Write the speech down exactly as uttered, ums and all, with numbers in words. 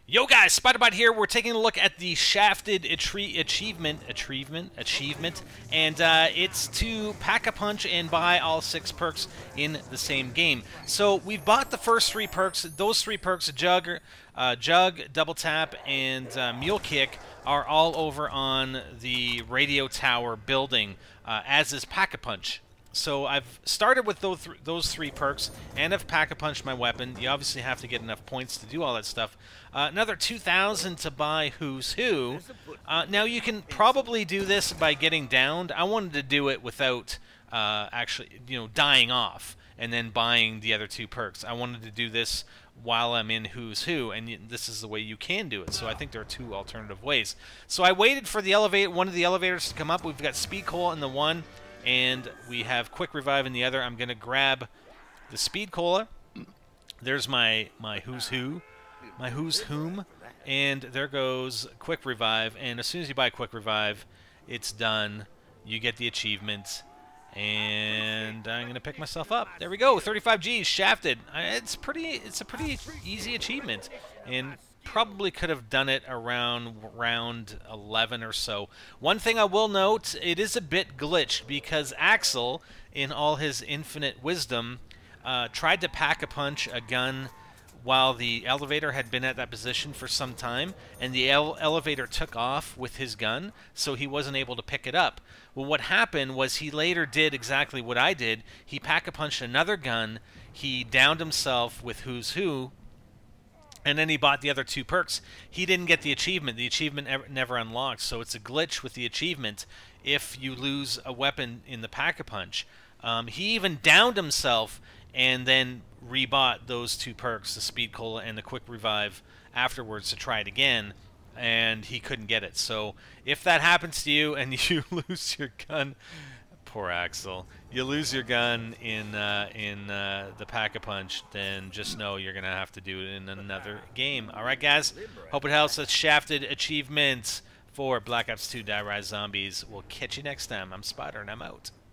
Yo guys, Spiderbot here. We're taking a look at the Shafted Atri Achievement, Achievement, Achievement, and uh, it's to pack a punch and buy all six perks in the same game. So we've bought the first three perks. Those three perks, Jug, uh, Jug, Double Tap, and uh, Mule Kick, are all over on the radio tower building, uh, as is Pack-a-Punch. So I've started with those, th those three perks, and I've Pack-a-Punched my weapon. You obviously have to get enough points to do all that stuff. Uh, another two thousand to buy Who's Who. Uh, now you can probably do this by getting downed. I wanted to do it without uh, actually, you know, dying off and then buying the other two perks. I wanted to do this while I'm in Who's Who, and this is the way you can do it. So I think there are two alternative ways. So I waited for the elevate, one of the elevators to come up. We've got Speed Cola in the one, and we have Quick Revive in the other. I'm going to grab the Speed Cola. There's my, my Who's Who, my Who's Whom, and there goes Quick Revive. And as soon as you buy Quick Revive, it's done. You get the achievement, and I'm going to pick myself up. There we go, thirty-five G's, Shafted. It's pretty. It's a pretty easy achievement, and probably could have done it around round eleven or so. One thing I will note, it is a bit glitched because Axel, in all his infinite wisdom, uh, tried to pack a punch a gun while the elevator had been at that position for some time, and the ele elevator took off with his gun, so he wasn't able to pick it up. Well, what happened was he later did exactly what I did. He pack-a-punched another gun, he downed himself with Who's Who, and then he bought the other two perks. He didn't get the achievement. The achievement ever, never unlocked, so it's a glitch with the achievement if you lose a weapon in the Pack-a-Punch. Um, he even downed himself and then rebought those two perks, the Speed Cola and the Quick Revive, afterwards to try it again, and he couldn't get it. So if that happens to you and you lose your gun, poor Axel, you lose your gun in uh, in uh, the Pack-a-Punch, then just know you're going to have to do it in another game. All right, guys? Hope it helps. That's Shafted Achievements for Black Ops two Die Rise Zombies. We'll catch you next time. I'm Spider, and I'm out.